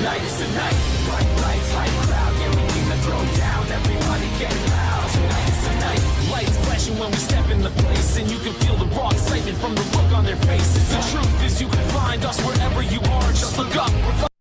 Tonight is the night. Bright lights, hype crowd, yeah, we came to throw down. Everybody get loud. Tonight is the night. Lights flashing when we step in the place, and you can feel the raw excitement from the look on their faces. The truth is you can find us wherever you are. Just look up.